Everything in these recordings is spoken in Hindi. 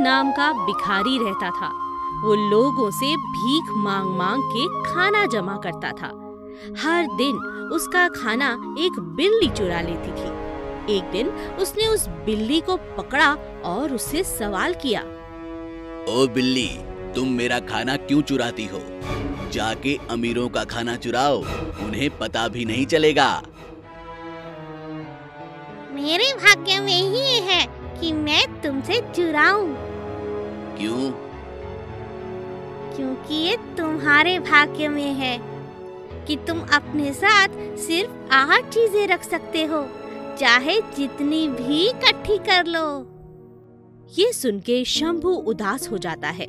नाम का भिखारी रहता था। वो लोगों से भीख मांग मांग के खाना जमा करता था। हर दिन उसका खाना एक बिल्ली चुरा लेती थी। एक दिन उसने उस बिल्ली को पकड़ा और उससे सवाल किया, ओ बिल्ली, तुम मेरा खाना क्यों चुराती हो? जाके अमीरों का खाना चुराओ, उन्हें पता भी नहीं चलेगा। मेरे भाग्य में ही ये है कि मैं तुमसे चुराऊं। क्यों? क्योंकि ये तुम्हारे भाग्य में है कि तुम अपने साथ सिर्फ 8 चीजें रख सकते हो, चाहे जितनी भी इकट्ठी कर लो। ये सुन के शंभू उदास हो जाता है।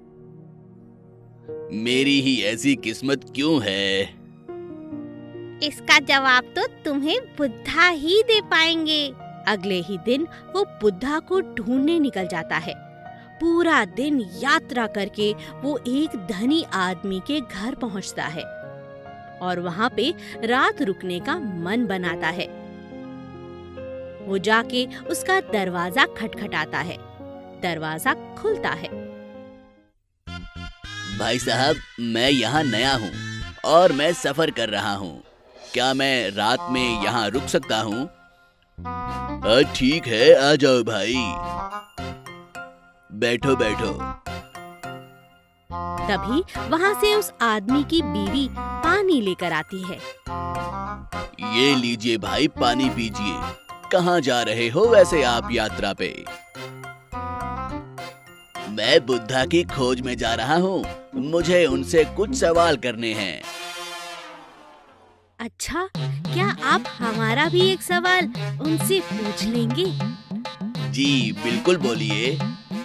मेरी ही ऐसी किस्मत क्यों है? इसका जवाब तो तुम्हें बुद्धा ही दे पाएंगे। अगले ही दिन वो बुद्धा को ढूंढने निकल जाता है। पूरा दिन यात्रा करके वो एक धनी आदमी के घर पहुंचता है और वहां पे रात रुकने का मन बनाता है। वो जाके उसका दरवाजा खटखटाता है। दरवाजा खुलता है। भाई साहब, मैं यहाँ नया हूँ और मैं सफर कर रहा हूँ। क्या मैं रात में यहाँ रुक सकता हूँ? ठीक है, आ जाओ भाई। बैठो बैठो। तभी वहाँ से उस आदमी की बीवी पानी लेकर आती है। ये लीजिए भाई, पानी पीजिए। कहाँ जा रहे हो वैसे आप यात्रा पे? मैं बुद्धा की खोज में जा रहा हूँ। मुझे उनसे कुछ सवाल करने हैं। अच्छा, क्या आप हमारा भी एक सवाल उनसे पूछ लेंगे? जी बिल्कुल, बोलिए।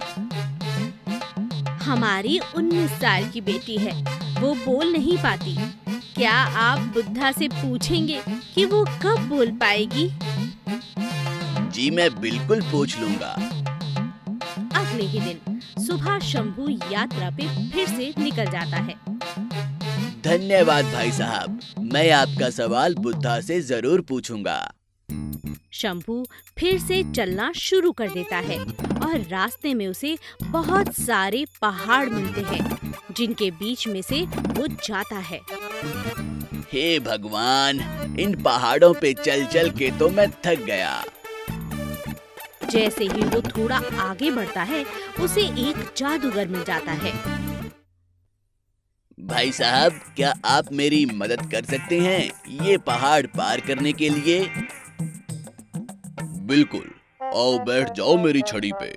हमारी 19 साल की बेटी है, वो बोल नहीं पाती। क्या आप बुद्धा से पूछेंगे कि वो कब बोल पाएगी? जी मैं बिल्कुल पूछ लूंगा। अगले ही दिन सुबह शंभू यात्रा पे फिर से निकल जाता है। धन्यवाद भाई साहब, मैं आपका सवाल बुद्धा से जरूर पूछूंगा। शंभू फिर से चलना शुरू कर देता है और रास्ते में उसे बहुत सारे पहाड़ मिलते हैं, जिनके बीच में से वो जाता है। हे भगवान, इन पहाड़ों पे चल चल के तो मैं थक गया। जैसे ही वो थोड़ा आगे बढ़ता है, उसे एक जादूगर मिल जाता है। भाई साहब, क्या आप मेरी मदद कर सकते हैं ये पहाड़ पार करने के लिए? बिल्कुल, आओ बैठ जाओ मेरी छड़ी पे।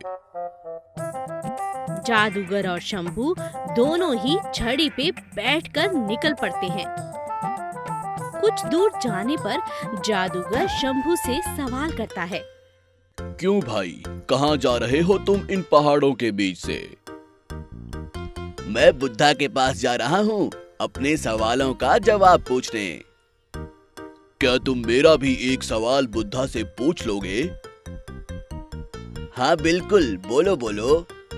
जादूगर और शंभू दोनों ही छड़ी पे बैठकर निकल पड़ते हैं। कुछ दूर जाने पर जादूगर शंभू से सवाल करता है। क्यों भाई, कहाँ जा रहे हो तुम इन पहाड़ों के बीच से? मैं बुद्धा के पास जा रहा हूँ अपने सवालों का जवाब पूछने। क्या तुम मेरा भी एक सवाल बुद्धा से पूछ लोगे? हाँ बिल्कुल, बोलो बोलो।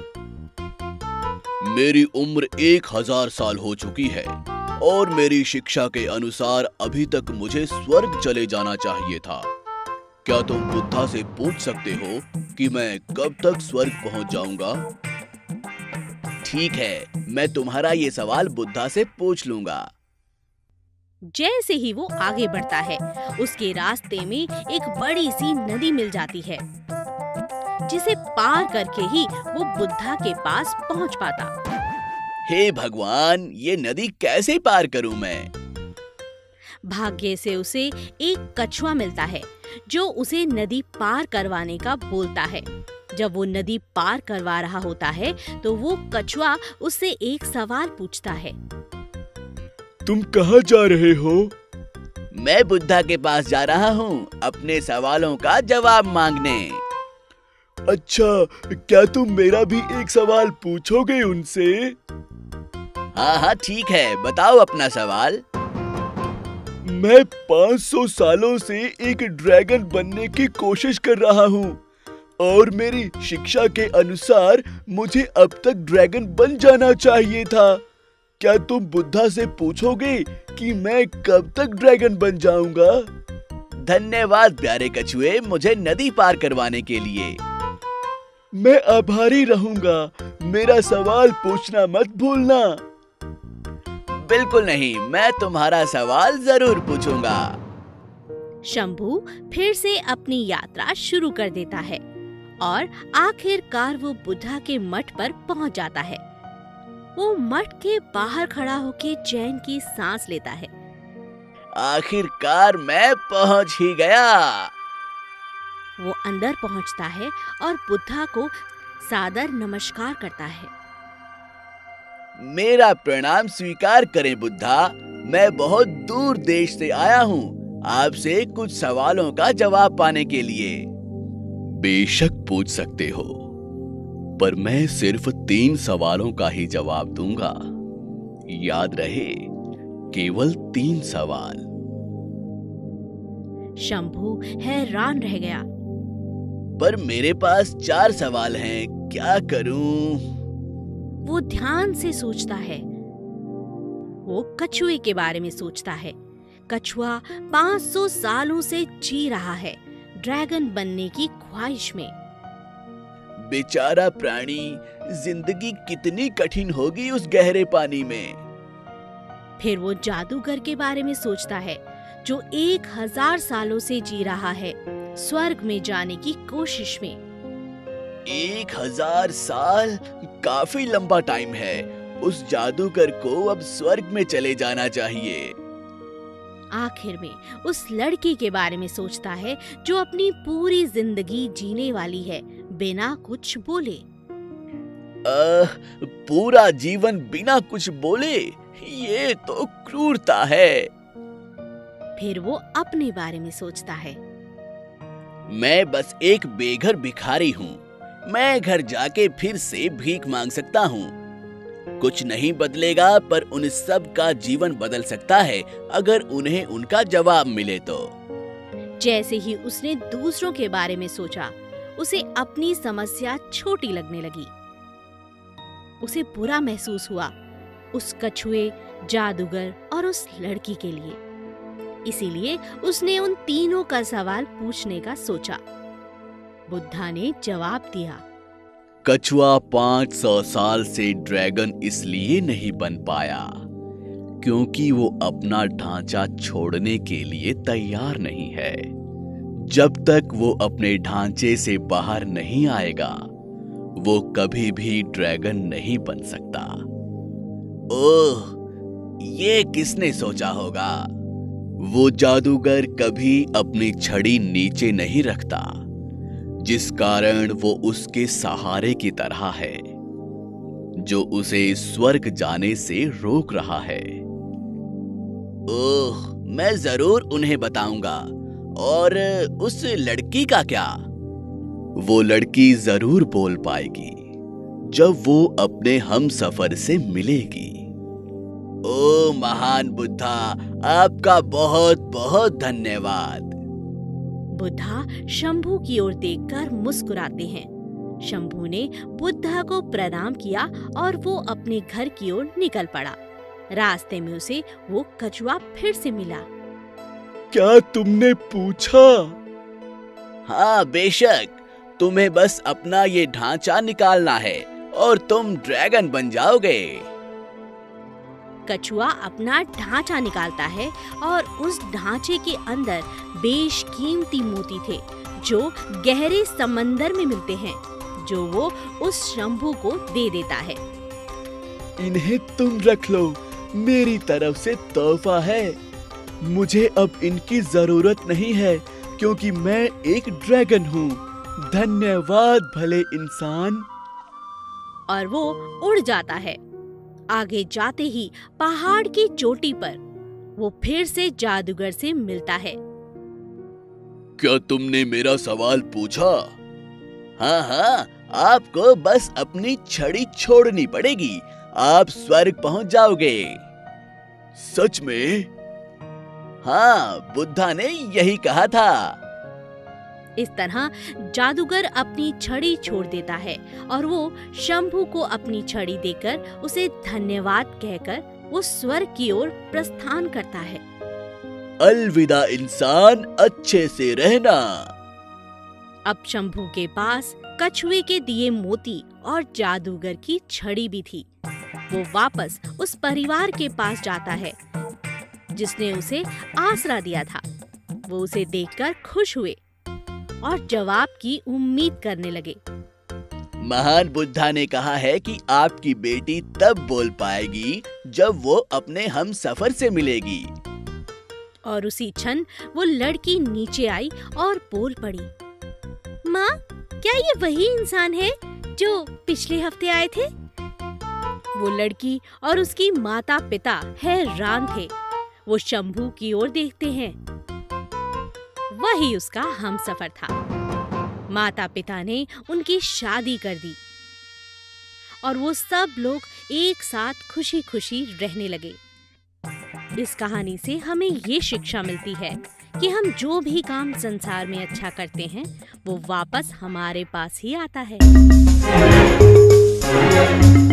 मेरी उम्र 1000 साल हो चुकी है और मेरी शिक्षा के अनुसार अभी तक मुझे स्वर्ग चले जाना चाहिए था। क्या तुम बुद्धा से पूछ सकते हो कि मैं कब तक स्वर्ग पहुंच जाऊंगा? ठीक है, मैं तुम्हारा ये सवाल बुद्धा से पूछ लूंगा। जैसे ही वो आगे बढ़ता है, उसके रास्ते में एक बड़ी सी नदी मिल जाती है, जिसे पार करके ही वो बुद्धा के पास पहुंच पाता। हे भगवान, ये नदी कैसे पार करूं मैं? भाग्य से उसे एक कछुआ मिलता है, जो उसे नदी पार करवाने का बोलता है। जब वो नदी पार करवा रहा होता है, तो वो कछुआ उससे एक सवाल पूछता है। तुम कहाँ जा रहे हो? मैं बुद्धा के पास जा रहा हूँ अपने सवालों का जवाब मांगने। अच्छा, क्या तुम मेरा भी एक सवाल पूछोगे उनसे? हाँ हाँ ठीक है, बताओ अपना सवाल। मैं 500 सालों से एक ड्रैगन बनने की कोशिश कर रहा हूँ और मेरी शिक्षा के अनुसार मुझे अब तक ड्रैगन बन जाना चाहिए था। क्या तुम बुद्धा से पूछोगे कि मैं कब तक ड्रैगन बन जाऊंगा? धन्यवाद प्यारे कछुए, मुझे नदी पार करवाने के लिए। मैं आभारी रहूंगा। मेरा सवाल पूछना मत भूलना। बिल्कुल नहीं, मैं तुम्हारा सवाल जरूर पूछूंगा। शंभू फिर से अपनी यात्रा शुरू कर देता है और आखिरकार वो बुद्धा के मठ पर पहुंच जाता है। वो मठ के बाहर खड़ा होकर चैन की सांस लेता है। आखिरकार मैं पहुंच ही गया। वो अंदर पहुंचता है और बुद्धा को सादर नमस्कार करता है। मेरा प्रणाम स्वीकार करें बुद्धा। मैं बहुत दूर देश से आया हूँ आपसे कुछ सवालों का जवाब पाने के लिए। बेशक पूछ सकते हो, पर मैं सिर्फ 3 सवालों का ही जवाब दूंगा। याद रहे, केवल 3 सवाल। शंभू हैरान रह गया। पर मेरे पास 4 सवाल हैं, क्या करूं? वो ध्यान से सोचता है। वो कछुए के बारे में सोचता है। कछुआ 500 सालों से जी रहा है ड्रैगन बनने की ख्वाहिश में। बेचारा प्राणी, जिंदगी कितनी कठिन होगी उस गहरे पानी में। फिर वो जादूगर के बारे में सोचता है जो 1000 सालों से जी रहा है स्वर्ग में जाने की कोशिश में। 1000 साल काफी लंबा टाइम है। उस जादूगर को अब स्वर्ग में चले जाना चाहिए। आखिर में उस लड़की के बारे में सोचता है जो अपनी पूरी जिंदगी जीने वाली है बिना कुछ बोले। पूरा जीवन बिना कुछ बोले, ये तो क्रूरता है। फिर वो अपने बारे में सोचता है। मैं बस एक बेघर भिखारी हूँ। मैं घर जाके फिर से भीख मांग सकता हूँ। कुछ नहीं बदलेगा, पर उन सब का जीवन बदल सकता है अगर उन्हें उनका जवाब मिले तो। जैसे ही उसने दूसरों के बारे में सोचा, उसे अपनी समस्या छोटी लगने लगी। उसे बुरा महसूस हुआ उस कछुए, जादूगर और उस लड़की के लिए। इसीलिए उसने उन तीनों का सवाल पूछने का सोचा। बुद्धा ने जवाब दिया, कछुआ 500 साल से ड्रैगन इसलिए नहीं बन पाया क्योंकि वो अपना ढांचा छोड़ने के लिए तैयार नहीं है। जब तक वो अपने ढांचे से बाहर नहीं आएगा, वो कभी भी ड्रैगन नहीं बन सकता। ओह, ये किसने सोचा होगा? वो जादूगर कभी अपनी छड़ी नीचे नहीं रखता, जिस कारण वो उसके सहारे की तरह है, जो उसे स्वर्ग जाने से रोक रहा है। ओह, मैं जरूर उन्हें बताऊंगा। और उस लड़की का क्या? वो लड़की जरूर बोल पाएगी जब वो अपने हमसफर से मिलेगी। ओ महान बुद्धा, आपका बहुत बहुत धन्यवाद। बुद्धा शंभू की ओर देखकर मुस्कुराते हैं। शंभू ने बुद्धा को प्रणाम किया और वो अपने घर की ओर निकल पड़ा। रास्ते में उसे वो कछुआ फिर से मिला। क्या तुमने पूछा? हाँ बेशक, तुम्हें बस अपना ये ढांचा निकालना है और तुम ड्रैगन बन जाओगे। कछुआ अपना ढांचा निकालता है और उस ढांचे के अंदर बेशकीमती मोती थे जो गहरे समंदर में मिलते हैं, जो वो उस शंभू को दे देता है। इन्हें तुम रख लो, मेरी तरफ से तोहफा है। मुझे अब इनकी जरूरत नहीं है क्योंकि मैं एक ड्रैगन हूँ। धन्यवाद भले इंसान। और वो उड़ जाता है। आगे जाते ही पहाड़ की चोटी पर वो फिर से जादूगर से मिलता है। क्या तुमने मेरा सवाल पूछा? हाँ हाँ, आपको बस अपनी छड़ी छोड़नी पड़ेगी, आप स्वर्ग पहुंच जाओगे। सच में? हाँ, बुद्धा ने यही कहा था। इस तरह जादूगर अपनी छड़ी छोड़ देता है और वो शंभू को अपनी छड़ी देकर उसे धन्यवाद कहकर वो स्वर्ग की ओर प्रस्थान करता है। अलविदा इंसान, अच्छे से रहना। अब शंभू के पास कछुए के दिए मोती और जादूगर की छड़ी भी थी। वो वापस उस परिवार के पास जाता है जिसने उसे आसरा दिया था। वो उसे देखकर खुश हुए और जवाब की उम्मीद करने लगे। महान बुद्धा ने कहा है कि आपकी बेटी तब बोल पाएगी जब वो अपने हम सफर से मिलेगी। और उसी क्षण वो लड़की नीचे आई और बोल पड़ी, माँ, क्या ये वही इंसान है जो पिछले हफ्ते आए थे? वो लड़की और उसकी माता पिता हैरान थे। वो शंभू की ओर देखते हैं। वही उसका हमसफर था। माता पिता ने उनकी शादी कर दी और वो सब लोग एक साथ खुशी खुशी रहने लगे। इस कहानी से हमें ये शिक्षा मिलती है कि हम जो भी काम संसार में अच्छा करते हैं वो वापस हमारे पास ही आता है।